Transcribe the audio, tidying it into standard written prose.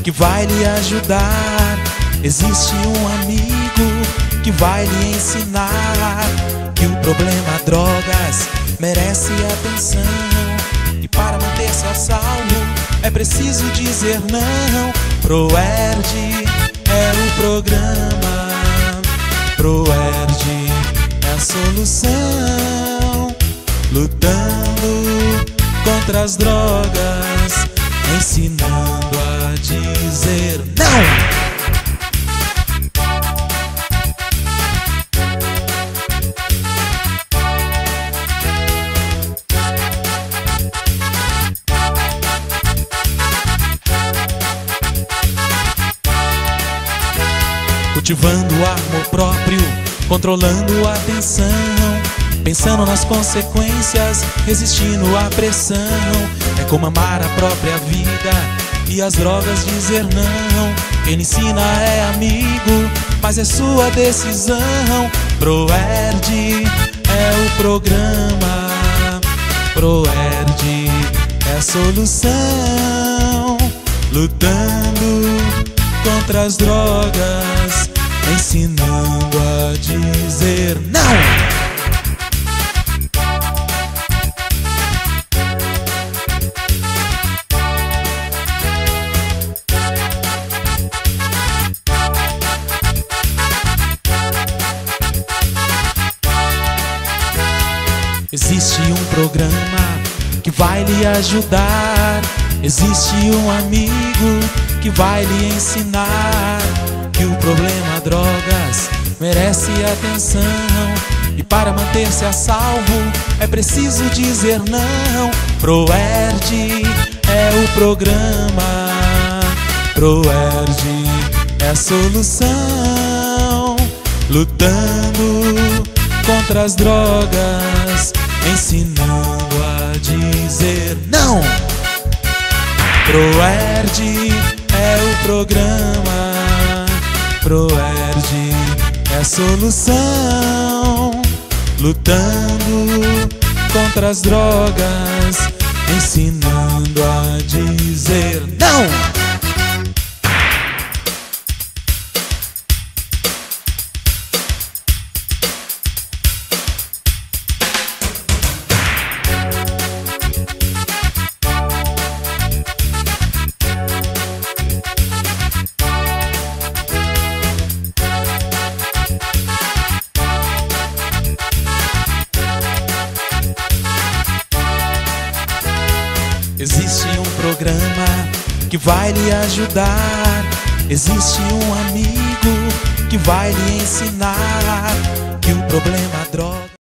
que vai lhe ajudar. Existe um amigo que vai lhe ensinar que o problema drogas merece atenção. E para manter-se a salvo é preciso dizer não. Proerd é o programa, Proerd é a solução. Lutando contra as drogas, ensinando a dizer não. Cultivando o amor próprio, controlando a atenção, pensando nas consequências, resistindo à pressão. É como amar a própria vida e as drogas dizer não. Quem ensina é amigo, mas é sua decisão. Proerd é o programa, Proerd é a solução. Lutando contra as drogas, ensinando a dizer não. Existe um programa que vai lhe ajudar. Existe um amigo que vai lhe ensinar que o problema drogas merece atenção. E para manter-se a salvo é preciso dizer não. Proerd é o programa, Proerd é a solução. Lutando contra as drogas, ensinando a dizer não. Proerd é o programa, Proerd é a solução. Lutando contra as drogas, ensinando a dizer não. Existe um programa que vai lhe ajudar. Existe um amigo que vai lhe ensinar que o problema droga